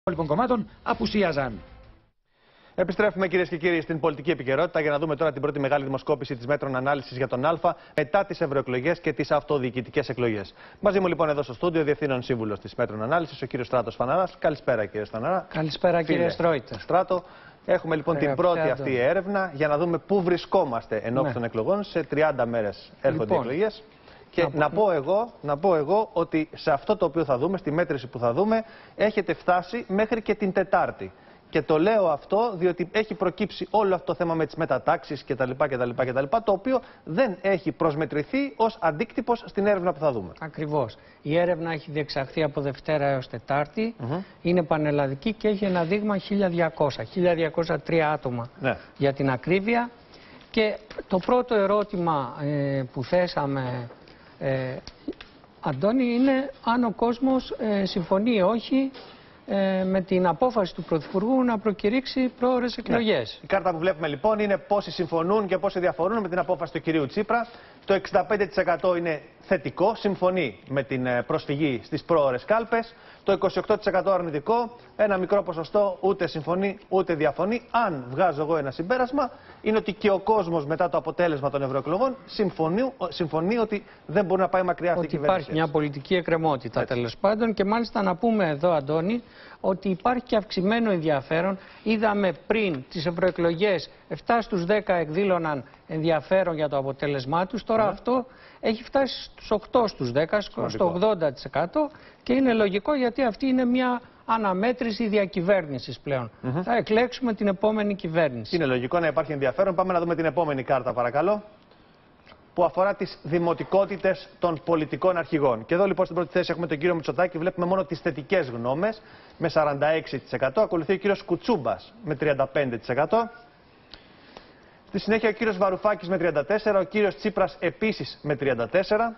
υπόλοιπων κομμάτων απουσίαζαν. Επιστρέφουμε, κυρίες και κύριοι, στην πολιτική επικαιρότητα για να δούμε τώρα την πρώτη μεγάλη δημοσκόπηση της Μέτρων Ανάλυσης για τον Α μετά τις ευρωεκλογές και τις αυτοδιοικητικές εκλογές. Μαζί μου λοιπόν εδώ στο στούντιο, Διευθύνων Σύμβουλος της Μέτρων Ανάλυσης, ο κύριος Στράτος Φαναράς. Καλησπέρα, κύριε Φαναρά. Καλησπέρα, κύριε Στρόιτα. Στράτο. Έχουμε λοιπόν την πρώτη αυτή έρευνα για να δούμε πού βρισκόμαστε ενώπιον των εκλογών. Σε 30 μέρες έρχονται οι εκλογές. Και να πω εγώ ότι σε αυτό το οποίο θα δούμε, στη μέτρηση που θα δούμε, έχετε φτάσει μέχρι και την Τετάρτη. Και το λέω αυτό διότι έχει προκύψει όλο αυτό το θέμα με τις μετατάξεις κτλ. Το οποίο δεν έχει προσμετρηθεί ως αντίκτυπος στην έρευνα που θα δούμε. Ακριβώς. Η έρευνα έχει διεξαχθεί από Δευτέρα έως Τετάρτη. Είναι πανελλαδική και έχει ένα δείγμα 1.203 άτομα για την ακρίβεια. Και το πρώτο ερώτημα που θέσαμε, Αντώνη, είναι αν ο κόσμος συμφωνεί ή όχι με την απόφαση του Πρωθυπουργού να προκηρύξει πρόωρες εκλογές. Η κάρτα που βλέπουμε λοιπόν είναι πόσοι συμφωνούν και πόσοι διαφορούν με την απόφαση του κυρίου Τσίπρα. Το 65% είναι θετικό, συμφωνεί με την προσφυγή στις πρόωρες κάλπες. Το 28% αρνητικό, ένα μικρό ποσοστό ούτε συμφωνεί ούτε διαφωνεί. Αν βγάζω εγώ ένα συμπέρασμα, είναι ότι και ο κόσμος μετά το αποτέλεσμα των ευρωεκλογών συμφωνεί ότι δεν μπορεί να πάει μακριά αυτή η κυβέρνηση. Υπάρχει μια πολιτική εκκρεμότητα τέλος πάντων, και μάλιστα να πούμε εδώ, Αντώνη, ότι υπάρχει και αυξημένο ενδιαφέρον. Είδαμε πριν τις ευρωεκλογές 7 στους 10 εκδήλωναν ενδιαφέρον για το αποτέλεσμά τους. Τώρα αυτό έχει φτάσει στους 8 στους 10, στο 80%, και είναι λογικό γιατί αυτή είναι μια αναμέτρηση διακυβέρνησης πλέον. Θα εκλέξουμε την επόμενη κυβέρνηση. Είναι λογικό να υπάρχει ενδιαφέρον. Πάμε να δούμε την επόμενη κάρτα, παρακαλώ, που αφορά τις δημοτικότητες των πολιτικών αρχηγών. Και εδώ λοιπόν στην πρώτη θέση έχουμε τον κύριο Μητσοτάκη, βλέπουμε μόνο τις θετικές γνώμες με 46%. Ακολουθεί ο κύριος Κουτσούμπας με 35%. Στη συνέχεια ο κύριος Βαρουφάκης με 34%, ο κύριος Τσίπρας επίσης με 34%.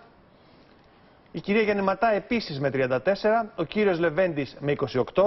Η κυρία Γεννηματά επίσης με 34%, ο κύριος Λεβέντης με 28%.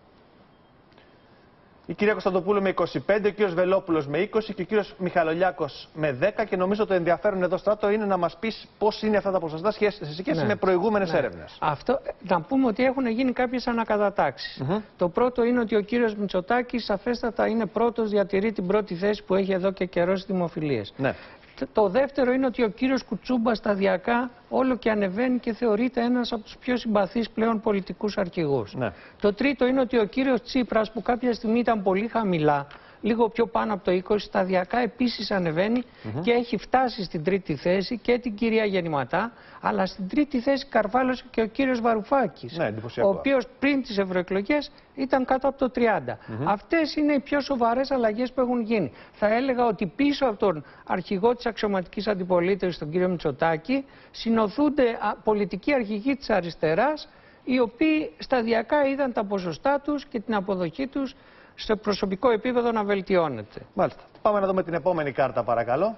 Η κυρία Κωνσταντοπούλου με 25%, ο κύριος Βελόπουλος με 20% και ο κύριος Μιχαλολιάκος με 10%. Και νομίζω το ενδιαφέρον εδώ, Στράτο, είναι να μας πεις πώς είναι αυτά τα ποσοστά σε σχέση με προηγούμενες έρευνες. Αυτό, να πούμε ότι έχουν γίνει κάποιες ανακατατάξεις. Το πρώτο είναι ότι ο κύριος Μητσοτάκης σαφέστατα είναι πρώτος, διατηρεί την πρώτη θέση που έχει εδώ και καιρό στις δημοφιλίες. Το δεύτερο είναι ότι ο κύριος Κουτσούμπας σταδιακά όλο και ανεβαίνει και θεωρείται ένας από τους πιο συμπαθείς πλέον πολιτικούς αρχηγούς. Το τρίτο είναι ότι ο κύριος Τσίπρας, που κάποια στιγμή ήταν πολύ χαμηλά, λίγο πιο πάνω από το 20, σταδιακά επίσης ανεβαίνει και έχει φτάσει στην τρίτη θέση, και την κυρία Γεννηματά, αλλά στην τρίτη θέση καρφάλωσε και ο κύριος Βαρουφάκης, ο οποίος πριν τις ευρωεκλογές ήταν κάτω από το 30. Αυτές είναι οι πιο σοβαρές αλλαγές που έχουν γίνει. Θα έλεγα ότι πίσω από τον αρχηγό της αξιωματικής αντιπολίτευσης, τον κύριο Μητσοτάκη, συνοθούνται πολιτικοί αρχηγοί της αριστεράς, οι οποίοι σταδιακά είδαν τα ποσοστά τους και την αποδοχή τους σε προσωπικό επίπεδο να βελτιώνεται. Μάλιστα. Πάμε να δούμε την επόμενη κάρτα, παρακαλώ.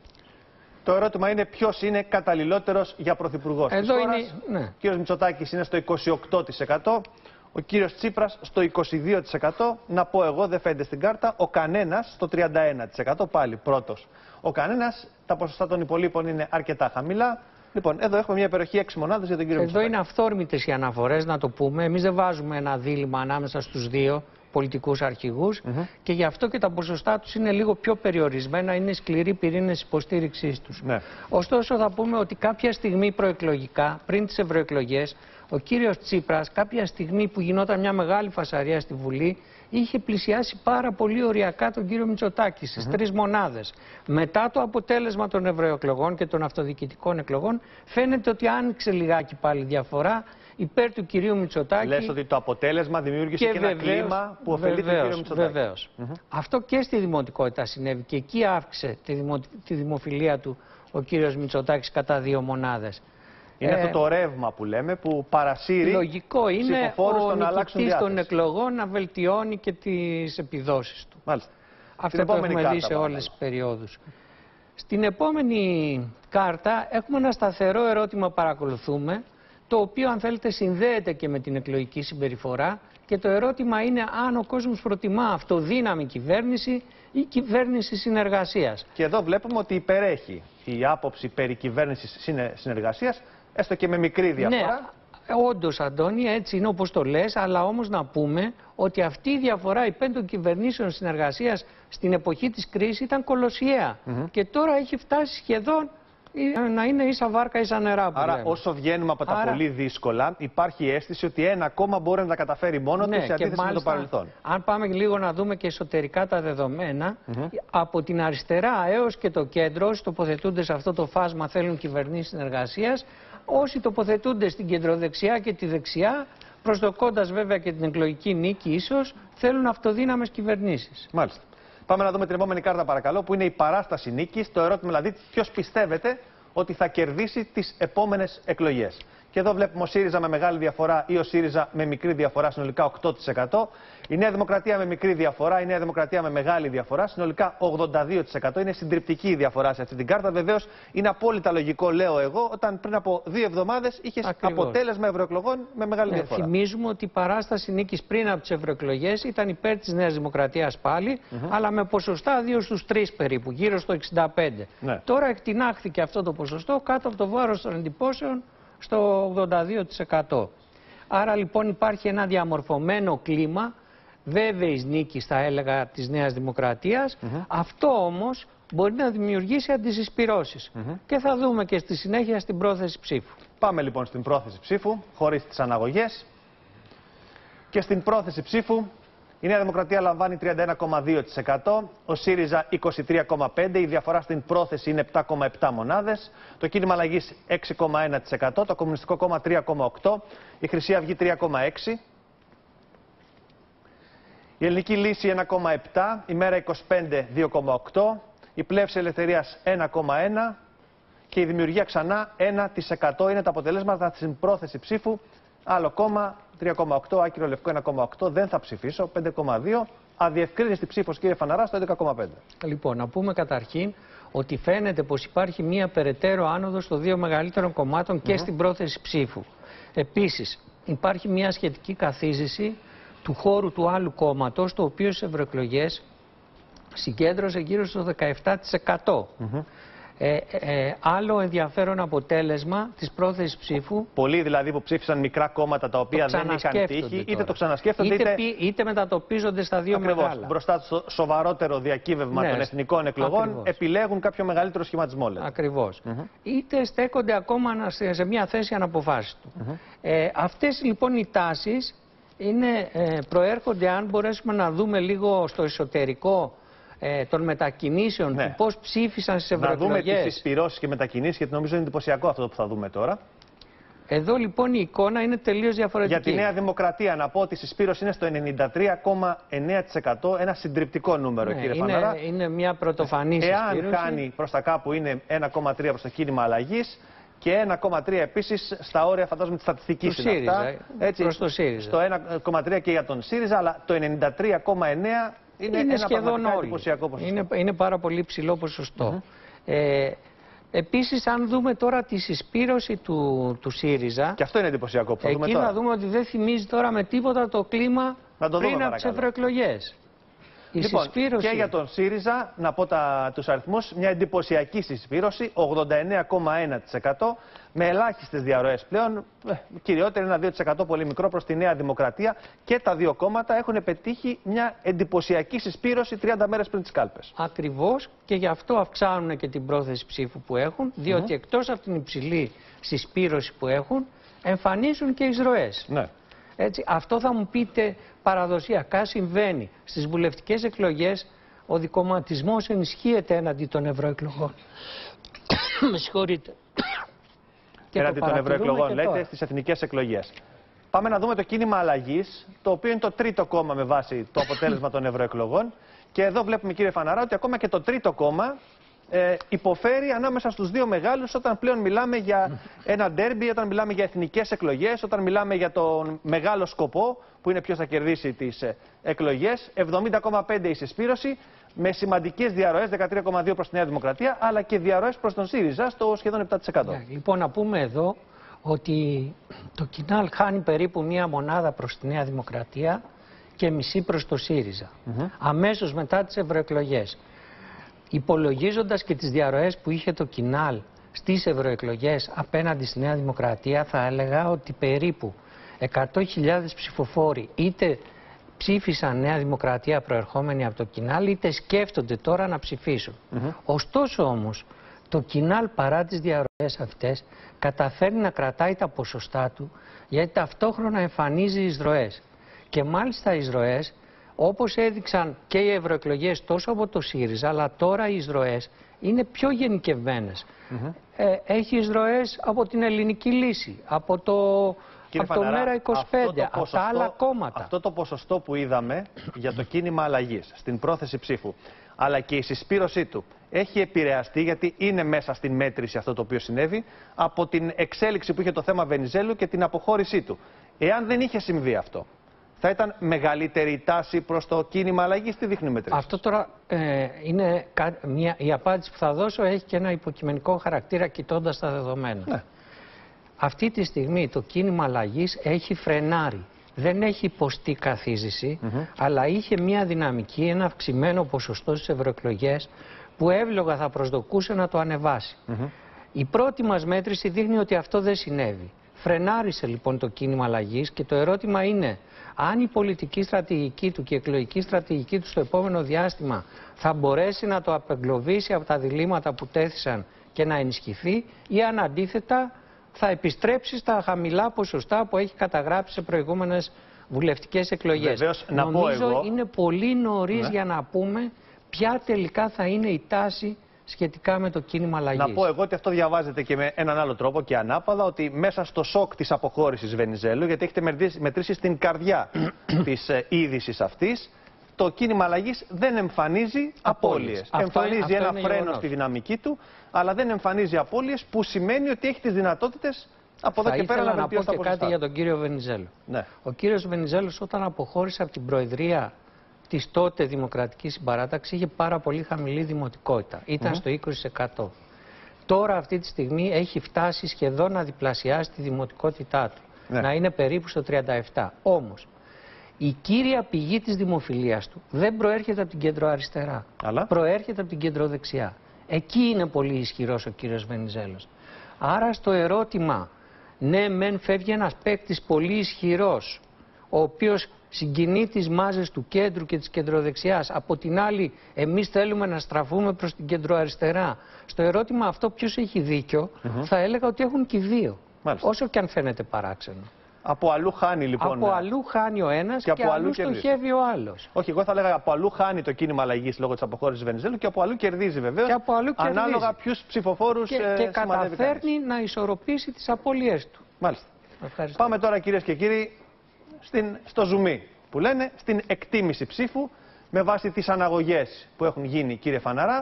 Το ερώτημα είναι ποιος είναι καταλληλότερος για πρωθυπουργός της χώρας. Ο κύριος Μητσοτάκης είναι στο 28%, ο κύριος Τσίπρας στο 22%. Να πω εγώ, δεν φαίνεται στην κάρτα, ο κανένας στο 31%, πάλι πρώτος. Ο κανένας, τα ποσοστά των υπολείπων είναι αρκετά χαμηλά. Λοιπόν, εδώ έχουμε μια περιοχή 6 μονάδες για τον κύριο Μητσοτάκη. Εδώ είναι αυθόρμητες οι αναφορές, να το πούμε. Εμείς δεν βάζουμε ένα δίλημμα ανάμεσα στους δύο πολιτικούς αρχηγούς, και γι' αυτό και τα ποσοστά τους είναι λίγο πιο περιορισμένα, είναι σκληροί πυρήνες υποστήριξής τους. Ωστόσο θα πούμε ότι κάποια στιγμή προεκλογικά, πριν τις ευρωεκλογές, ο κύριος Τσίπρας, κάποια στιγμή που γινόταν μια μεγάλη φασαρία στη Βουλή, είχε πλησιάσει πάρα πολύ οριακά τον κύριο Μητσοτάκη στις 3 μονάδες. Μετά το αποτέλεσμα των ευρωεκλογών και των αυτοδιοικητικών εκλογών, φαίνεται ότι άνοιξε λιγάκι πάλι διαφορά υπέρ του κυρίου Μητσοτάκη. Λες ότι το αποτέλεσμα δημιούργησε και ένα κλίμα που ωφελεί τον κύριο Μητσοτάκη. Βεβαίως. Αυτό και στη δημοτικότητα συνέβη, και εκεί αύξησε τη δημοφιλία του ο κύριος Μητσοτάκης κατά 2 μονάδες. Είναι αυτό το ρεύμα που λέμε, που παρασύρει. Λογικό είναι ο νικητής των εκλογών να βελτιώνει και τις επιδόσεις του. Μάλιστα. Αυτό το έχουμε δει σε όλες τις περιόδους. Στην επόμενη κάρτα έχουμε ένα σταθερό ερώτημα, παρακολουθούμε, το οποίο, αν θέλετε, συνδέεται και με την εκλογική συμπεριφορά, και το ερώτημα είναι αν ο κόσμος προτιμά αυτοδύναμη κυβέρνηση ή κυβέρνηση συνεργασίας. Και εδώ βλέπουμε ότι υπερέχει η άποψη περί κυβέρνησης συνεργασίας, έστω και με μικρή διαφορά. Όντως, Αντώνη, έτσι είναι όπως το λες, αλλά όμως να πούμε ότι αυτή η διαφορά υπέρ των κυβερνήσεων συνεργασίας στην εποχή της κρίσης ήταν κολοσιαία. Και τώρα έχει φτάσει σχεδόν να είναι ίσα βάρκα ίσα νερά. Άρα, όσο βγαίνουμε από τα πολύ δύσκολα, υπάρχει η αίσθηση ότι ένα κόμμα μπορεί να τα καταφέρει μόνο του σε αντίθεση με το παρελθόν. Αν πάμε λίγο να δούμε και εσωτερικά τα δεδομένα, από την αριστερά έως και το κέντρο, όσοι τοποθετούνται σε αυτό το φάσμα θέλουν κυβερνήσεις συνεργασίας, όσοι τοποθετούνται στην κεντροδεξιά και τη δεξιά, προσδοκώντας βέβαια και την εκλογική νίκη ίσως, θέλουν αυτοδύναμες κυβερνήσεις. Μάλιστα. Πάμε να δούμε την επόμενη κάρτα, παρακαλώ, που είναι η παράσταση νίκης. Το ερώτημα δηλαδή, ποιος πιστεύετε ότι θα κερδίσει τις επόμενες εκλογές. Και εδώ βλέπουμε ο ΣΥΡΙΖΑ με μεγάλη διαφορά ή ο ΣΥΡΙΖΑ με μικρή διαφορά, συνολικά 8%. Η Νέα Δημοκρατία με μικρή διαφορά, η Νέα Δημοκρατία με μεγάλη διαφορά, συνολικά 82%. Είναι συντριπτική η διαφορά σε αυτή την κάρτα. Βεβαίως είναι απόλυτα λογικό, λέω εγώ, όταν πριν από 2 εβδομάδες είχες αποτέλεσμα ευρωεκλογών με μεγάλη διαφορά. Θυμίζουμε ότι η παράσταση νίκης πριν από τις ευρωεκλογές ήταν υπέρ της Νέας Δημοκρατίας πάλι, αλλά με ποσοστά 2 στους 3 περίπου, γύρω στο 65%. Τώρα εκτινάχθηκε αυτό το ποσοστό κάτω από το βάρος των εντυπώσεων στο 82%. Άρα λοιπόν υπάρχει ένα διαμορφωμένο κλίμα βέβαιης νίκης, θα έλεγα, της Νέας Δημοκρατίας. Αυτό όμως μπορεί να δημιουργήσει αντισυσπυρώσεις. Και θα δούμε και στη συνέχεια στην πρόθεση ψήφου. Πάμε λοιπόν στην πρόθεση ψήφου, χωρίς τις αναγωγές. Και στην πρόθεση ψήφου η Νέα Δημοκρατία λαμβάνει 31,2%, ο ΣΥΡΙΖΑ 23,5%, η διαφορά στην πρόθεση είναι 7,7 μονάδες, το κίνημα αλλαγής 6,1%, το Κομμουνιστικό Κόμμα 3,8%, η Χρυσή Αυγή 3,6%, η Ελληνική Λύση 1,7%, η Μέρα 25 2,8%, η Πλεύση Ελευθερίας 1,1% και η Δημιουργία ξανά 1% είναι τα αποτελέσματα στην πρόθεση ψήφου. Άλλο κόμμα 3,8%, Άκυρο Λευκό 1,8%, δεν θα ψηφίσω 5,2%, αδιευκρίνηστη ψήφος κύριε Φαναρά στο 11,5%. Λοιπόν, να πούμε καταρχήν ότι φαίνεται πως υπάρχει μία περαιτέρω άνοδος των 2 μεγαλύτερων κομμάτων και στην πρόθεση ψήφου. Επίσης, υπάρχει μία σχετική καθίζηση του χώρου του άλλου κόμματος, το οποίο στις ευρωεκλογές συγκέντρωσε γύρω στο 17%. Άλλο ενδιαφέρον αποτέλεσμα της πρόθεσης ψήφου. Πολλοί δηλαδή που ψήφισαν μικρά κόμματα τα οποία δεν είχαν τύχη, είτε το ξανασκέφτονται είτε μετατοπίζονται στα 2 μεγάλα. Μπροστά στο σοβαρότερο διακύβευμα των εθνικών εκλογών, επιλέγουν κάποιο μεγαλύτερο σχηματισμό. Ακριβώς. Είτε στέκονται ακόμα σε μια θέση αναποφάσιστου. Αυτές λοιπόν οι τάσεις προέρχονται, αν μπορέσουμε να δούμε λίγο στο εσωτερικό των μετακινήσεων, του πώς ψήφισαν στις ευρωεκλογές. Να δούμε τις συσπυρώσεις και μετακινήσεις, γιατί νομίζω είναι εντυπωσιακό αυτό που θα δούμε τώρα. Εδώ λοιπόν η εικόνα είναι τελείως διαφορετική. Για τη Νέα Δημοκρατία να πω ότι η συσπήρωση είναι στο 93,9%, ένα συντριπτικό νούμερο, κύριε Φαναρά. Είναι μια πρωτοφανή συσπήρωση. Εάν κάνει προς τα κάπου είναι 1,3 προς το κίνημα αλλαγής και 1,3 επίσης στα όρια, φαντάζομαι, της στατιστικής είναι αυτά. Έτσι, προς το ΣΥΡΙΖΑ. Στο 1,3 και για τον ΣΥΡΙΖΑ, αλλά το 93,9% είναι σχεδόν όλοι. ποσοστό. Είναι πάρα πολύ ψηλό ποσοστό. Επίσης, αν δούμε τώρα τη συσπήρωση του ΣΥΡΙΖΑ. Και αυτό είναι εντυπωσιακό που θα δούμε τώρα. Εκεί να δούμε ότι δεν θυμίζει τώρα με τίποτα το κλίμα πριν από τις ευρωεκλογές. Λοιπόν, και για τον ΣΥΡΙΖΑ, να πω τους αριθμούς, μια εντυπωσιακή συσπήρωση, 89,1%, με ελάχιστες διαρροές πλέον, κυριότερα ένα 2% πολύ μικρό προς τη Νέα Δημοκρατία, και τα δύο κόμματα έχουν πετύχει μια εντυπωσιακή συσπήρωση 30 μέρες πριν τις κάλπες. Ακριβώς, και γι' αυτό αυξάνουν και την πρόθεση ψήφου που έχουν, διότι εκτός από την υψηλή συσπήρωση που έχουν, εμφανίζουν και εισρωές. Ναι. Έτσι, αυτό θα μου πείτε παραδοσιακά συμβαίνει. Στις βουλευτικές εκλογές ο δικομματισμός ενισχύεται έναντι των ευρωεκλογών. Με συγχωρείτε. Έναντι των ευρωεκλογών, λέτε, στις εθνικές εκλογές. Πάμε να δούμε το κίνημα αλλαγής, το οποίο είναι το τρίτο κόμμα με βάση το αποτέλεσμα των ευρωεκλογών. Και εδώ βλέπουμε, κύριε Φαναρά, ότι ακόμα και το τρίτο κόμμα υποφέρει ανάμεσα στους δύο μεγάλους όταν πλέον μιλάμε για ένα ντέρμπι, όταν μιλάμε για εθνικές εκλογές, όταν μιλάμε για τον μεγάλο σκοπό που είναι ποιος θα κερδίσει τις εκλογές. 70,5 η συσπήρωση, με σημαντικές διαρροές, 13,2 προς τη Νέα Δημοκρατία, αλλά και διαρροές προς τον ΣΥΡΙΖΑ στο σχεδόν 7%. Λοιπόν, να πούμε εδώ ότι το Κινάλ χάνει περίπου μία μονάδα προς τη Νέα Δημοκρατία και μισή προς το ΣΥΡΙΖΑ. Αμέσως μετά τις ευρωεκλογές. Υπολογίζοντας και τις διαρροές που είχε το Κινάλ στις ευρωεκλογές απέναντι στη Νέα Δημοκρατία, θα έλεγα ότι περίπου 100.000 ψηφοφόροι είτε ψήφισαν Νέα Δημοκρατία προερχόμενοι από το Κινάλ, είτε σκέφτονται τώρα να ψηφίσουν. Ωστόσο όμως, το Κινάλ, παρά τις διαρροές αυτές, καταφέρνει να κρατάει τα ποσοστά του, γιατί ταυτόχρονα εμφανίζει εισρωές. Και μάλιστα οι εισρωές, όπως έδειξαν και οι ευρωεκλογές τόσο από το ΣΥΡΙΖΑ, αλλά τώρα οι εισρωές είναι πιο γενικευμένες. Έχει εισρωές από την Ελληνική Λύση, από το Μέρα 25, από τα άλλα κόμματα. Αυτό το ποσοστό που είδαμε για το κίνημα αλλαγής, στην πρόθεση ψήφου, αλλά και η συσπήρωσή του, έχει επηρεαστεί, γιατί είναι μέσα στην μέτρηση αυτό το οποίο συνέβη, από την εξέλιξη που είχε το θέμα Βενιζέλου και την αποχώρησή του. Εάν δεν είχε συμβεί αυτό, θα ήταν μεγαλύτερη η τάση προς το κίνημα αλλαγής? Τι δείχνει η μέτρηση? Αυτό τώρα είναι η απάντηση που θα δώσω έχει και ένα υποκειμενικό χαρακτήρα κοιτώντας τα δεδομένα. Ναι. Αυτή τη στιγμή το κίνημα αλλαγής έχει φρενάρει. Δεν έχει υποστεί καθίζηση, αλλά είχε μια δυναμική, ένα αυξημένο ποσοστό στις ευρωεκλογές που εύλογα θα προσδοκούσε να το ανεβάσει. Η πρώτη μας μέτρηση δείχνει ότι αυτό δεν συνέβη. Φρενάρισε λοιπόν το κίνημα αλλαγής και το ερώτημα είναι αν η πολιτική στρατηγική του και η εκλογική στρατηγική του στο επόμενο διάστημα θα μπορέσει να το απεγκλωβίσει από τα διλήμματα που τέθησαν και να ενισχυθεί, ή αν αντίθετα θα επιστρέψει στα χαμηλά ποσοστά που έχει καταγράψει σε προηγούμενες βουλευτικές εκλογές. Βεβαίως, νομίζω είναι πολύ νωρίς για να πούμε ποια τελικά θα είναι η τάση σχετικά με το κίνημα αλλαγής. Να πω εγώ ότι αυτό διαβάζεται και με έναν άλλο τρόπο και ανάποδα, ότι μέσα στο σοκ της αποχώρησης Βενιζέλου, γιατί έχετε μετρήσει στην καρδιά της είδησης αυτής, το κίνημα αλλαγής δεν εμφανίζει απώλειες. Εμφανίζει ένα φρένο στη δυναμική του, αλλά δεν εμφανίζει απώλειες, που σημαίνει ότι έχει τις δυνατότητες από εδώ και πέρα να βελτιώσει τα ποσοστά. Θα ήθελα να πω και κάτι για τον κύριο Βενιζέλου. Ναι. Ο κύριος Βενιζέλος, όταν αποχώρησε από την προεδρία της τότε Δημοκρατικής Συμπαράταξης, είχε πάρα πολύ χαμηλή δημοτικότητα. Ήταν στο 20%. Τώρα αυτή τη στιγμή έχει φτάσει σχεδόν να διπλασιάσει τη δημοτικότητά του. Να είναι περίπου στο 37%. Όμως, η κύρια πηγή της δημοφιλίας του δεν προέρχεται από την κεντροαριστερά. Προέρχεται από την κεντροδεξιά. Εκεί είναι πολύ ισχυρός ο κύριος Βενιζέλος. Άρα στο ερώτημα, ναι μεν φεύγει ένας παίκτης πολύ ισχυρός, ο οποίος συγκινεί τις μάζες του κέντρου και της κεντροδεξιάς. Από την άλλη, εμείς θέλουμε να στραφούμε προς την κεντροαριστερά. Στο ερώτημα αυτό ποιος έχει δίκιο, θα έλεγα ότι έχουν και οι δύο. Μάλιστα. Όσο και αν φαίνεται παράξενο. Από αλλού χάνει λοιπόν. Από αλλού χάνει ο ένας και αλλού στοχεύει ο άλλος. Όχι, εγώ θα έλεγα από αλλού χάνει το κίνημα αλλαγής λόγω της αποχώρησης Βενιζέλου και από αλλού κερδίζει βεβαίως. Ανάλογα ποιους ψηφοφόρους και καταφέρνει να ισορροπήσει τις απώλειες του. Μάλιστα. Πάμε τώρα, κυρίες και κύριοι, στο ζουμί που λένε, στην εκτίμηση ψήφου με βάση τις αναγωγές που έχουν γίνει, κύριε Φαναρά.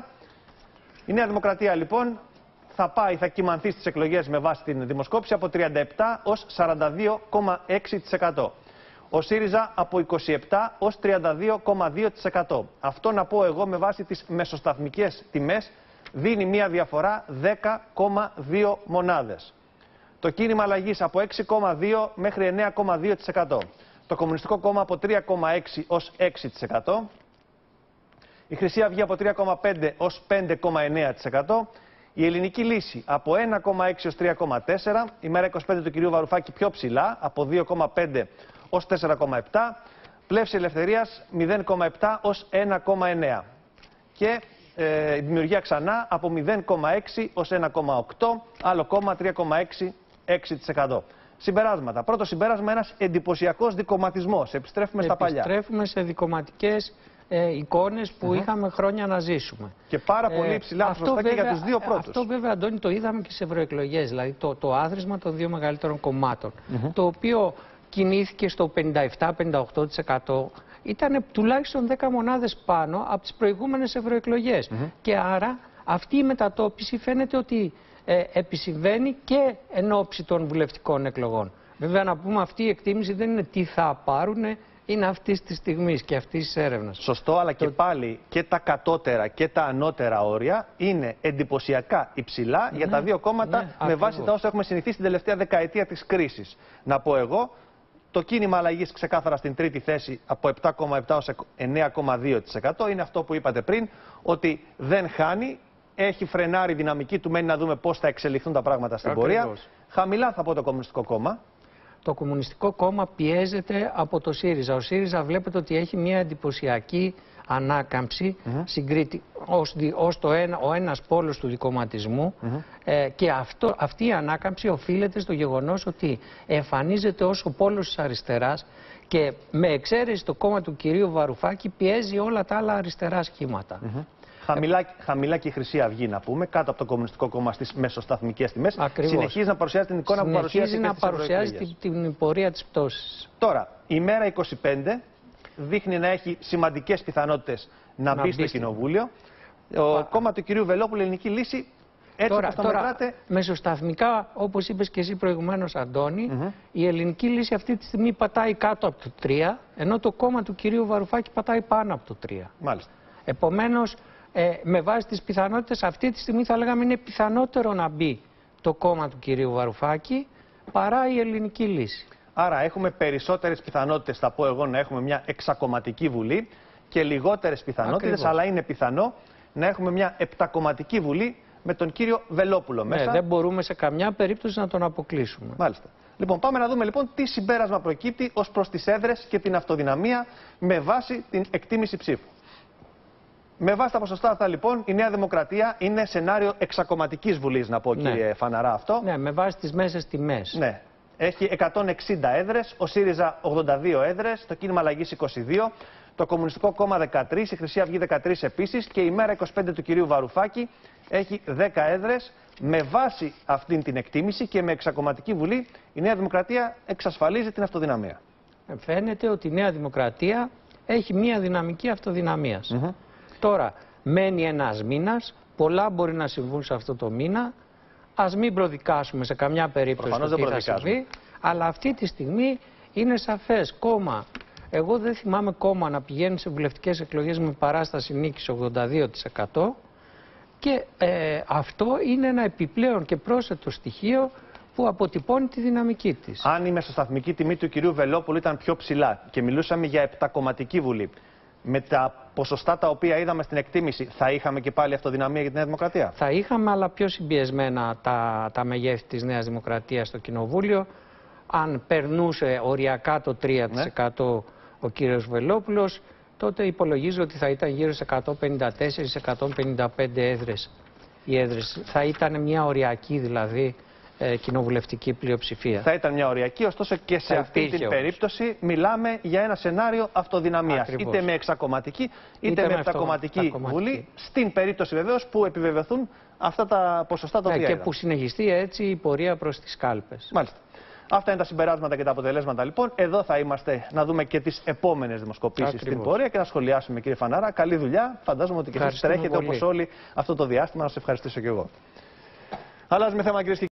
Η Νέα Δημοκρατία λοιπόν θα κυμανθεί στις εκλογές με βάση την δημοσκόπηση από 37% ως 42,6%. Ο ΣΥΡΙΖΑ από 27% ως 32,2%. Αυτό, να πω εγώ, με βάση τις μεσοσταθμικές τιμές δίνει μια διαφορά 10,2 μονάδες. Το κίνημα αλλαγής από 6,2 μέχρι 9,2%. Το Κομμουνιστικό Κόμμα από 3,6 ως 6%. Η Χρυσή Αυγή από 3,5 ως 5,9%. Η Ελληνική Λύση από 1,6 ως 3,4. Η Μέρα 25 του κυρίου Βαρουφάκη πιο ψηλά, από 2,5 ως 4,7. Πλεύση Ελευθερίας 0,7 ως 1,9. Και η Δημιουργία Ξανά από 0,6 ως 1,8. Άλλο κόμμα 3,6%. Συμπεράσματα. Πρώτο συμπέρασμα, ένας εντυπωσιακός δικομματισμός. Επιστρέφουμε στα παλιά. Επιστρέφουμε σε δικομματικές εικόνες που είχαμε χρόνια να ζήσουμε. Και πάρα πολύ υψηλά ποσοστά και για τους δύο πρώτους. Αυτό βέβαια, Αντώνη, το είδαμε και σε ευρωεκλογές. Δηλαδή το άθροισμα των δύο μεγαλύτερων κομμάτων, το οποίο κινήθηκε στο 57-58%, ήταν τουλάχιστον 10 μονάδες πάνω από τις προηγούμενες ευρωεκλογές. Και άρα αυτή η μετατόπιση φαίνεται ότι επισυμβαίνει και εν ώψη των βουλευτικών εκλογών. Βέβαια, να πούμε, αυτή η εκτίμηση δεν είναι τι θα πάρουν, είναι αυτή τη στιγμή και αυτή τη έρευνα. Σωστό, αλλά και πάλι και τα κατώτερα και τα ανώτερα όρια είναι εντυπωσιακά υψηλά για τα δύο κόμματα με βάση τα όσα έχουμε συνηθίσει την τελευταία δεκαετία της κρίσης. Να πω εγώ, το κίνημα αλλαγής ξεκάθαρα στην τρίτη θέση από 7,7 ως 9,2%. Είναι αυτό που είπατε πριν, ότι δεν χάνει έχει φρενάρει η δυναμική του, μένει να δούμε πώς θα εξελιχθούν τα πράγματα στην πορεία. Χαμηλά θα πω το Κομμουνιστικό Κόμμα. Το Κομμουνιστικό Κόμμα πιέζεται από το ΣΥΡΙΖΑ. Ο ΣΥΡΙΖΑ βλέπετε ότι έχει μια εντυπωσιακή ανάκαμψη, συγκρίτη, ως ο ένας πόλος του δικομματισμού και αυτή η ανάκαμψη οφείλεται στο γεγονός ότι εμφανίζεται ως ο πόλος της αριστεράς και με εξαίρεση το κόμμα του κυρίου Βαρουφάκη πιέζει όλα τα άλλα αριστερά σχήματα. Χαμηλά και η Χρυσή Αυγή, να πούμε, κάτω από το Κομμουνιστικό Κόμμα στις μεσοσταθμικές τιμές. Συνεχίζει να παρουσιάζει την εικόνα που παρουσιάζει να παρουσιάζει την πορεία της πτώσης. Τώρα, η μέρα 25 δείχνει να έχει σημαντικές πιθανότητες να μπει στο Κοινοβούλιο. Το κόμμα του κυρίου Βελόπουλου, Ελληνική Λύση, έτσι όπως το μετράτε. Μεσοσταθμικά, όπως είπες και εσύ προηγουμένως, Αντώνη, η Ελληνική Λύση αυτή τη στιγμή πατάει κάτω από το 3, ενώ το κόμμα του κυρίου Βαρουφάκη πατάει πάνω από το 3. Μάλιστα. Επομένως, με βάση τις πιθανότητες, αυτή τη στιγμή θα λέγαμε είναι πιθανότερο να μπει το κόμμα του κυρίου Βαρουφάκη παρά η Ελληνική Λύση. Άρα έχουμε περισσότερες πιθανότητες, θα πω εγώ, να έχουμε μια εξακομματική βουλή και λιγότερες πιθανότητες, αλλά είναι πιθανό να έχουμε μια επτακομματική βουλή με τον κύριο Βελόπουλο μέσα. Δεν μπορούμε σε καμιά περίπτωση να τον αποκλείσουμε. Μάλιστα. Λοιπόν, πάμε να δούμε λοιπόν τι συμπέρασμα προκύπτει ως προς τις έδρες και την αυτοδυναμία με βάση την εκτίμηση ψήφου. Με βάση τα ποσοστά αυτά, λοιπόν, η Νέα Δημοκρατία είναι σενάριο εξακομματικής βουλής, να πω, κύριε Φαναρά, αυτό. Ναι, με βάση τις μέσες τιμές. Ναι. Έχει 160 έδρες, ο ΣΥΡΙΖΑ 82 έδρες, το Κίνημα Αλλαγής 22, το Κομμουνιστικό Κόμμα 13, η Χρυσή Αυγή 13 επίσης και η μέρα 25 του κυρίου Βαρουφάκη έχει 10 έδρες. Με βάση αυτήν την εκτίμηση και με εξακομματική βουλή, η Νέα Δημοκρατία εξασφαλίζει την αυτοδυναμία. Φαίνεται ότι η Νέα Δημοκρατία έχει μία δυναμική αυτοδυναμίας. Τώρα, μένει ένας μήνας, πολλά μπορεί να συμβούν σε αυτό το μήνα. Ας μην προδικάσουμε σε καμιά περίπτωση το τι θα συμβεί, αλλά αυτή τη στιγμή είναι σαφές κόμμα. Εγώ δεν θυμάμαι κόμμα να πηγαίνει σε βουλευτικές εκλογές με παράσταση νίκης 82% και αυτό είναι ένα επιπλέον και πρόσθετο στοιχείο που αποτυπώνει τη δυναμική της. Αν η μεσοσταθμική τιμή του κυρίου Βελόπουλου ήταν πιο ψηλά και μιλούσαμε για επτακομματική βουλή, με τα ποσοστά τα οποία είδαμε στην εκτίμηση, θα είχαμε και πάλι αυτοδυναμία για τη Νέα Δημοκρατία? Θα είχαμε, αλλά πιο συμπιεσμένα τα μεγέθη της Νέας Δημοκρατίας στο Κοινοβούλιο. Αν περνούσε οριακά το 3% ο κύριος Βελόπουλος, τότε υπολογίζω ότι θα ήταν γύρω σε 154-155 έδρες. Οι έδρες θα ήταν μια οριακή δηλαδή κοινοβουλευτική πλειοψηφία. Θα ήταν μια οριακή, ωστόσο και σε αυτή την περίπτωση μιλάμε για ένα σενάριο αυτοδυναμίας. Είτε με εξακομματική είτε με επτακομματική βουλή, στην περίπτωση βεβαίως που επιβεβαιωθούν αυτά τα ποσοστά τα οποία και που συνεχιστεί έτσι η πορεία προς τις κάλπες. Μάλιστα. Αυτά είναι τα συμπεράσματα και τα αποτελέσματα λοιπόν. Εδώ θα είμαστε να δούμε και τις επόμενες δημοσκοπήσεις στην πορεία και να σχολιάσουμε, κύριε Φανάρα. Καλή δουλειά. Φαντάζομαι ότι και εσείς τρέχετε όπως όλοι αυτό το διάστημα. Να σας ευχαριστήσω και εγώ. Αλλάζουμε θέμα, κυρίες και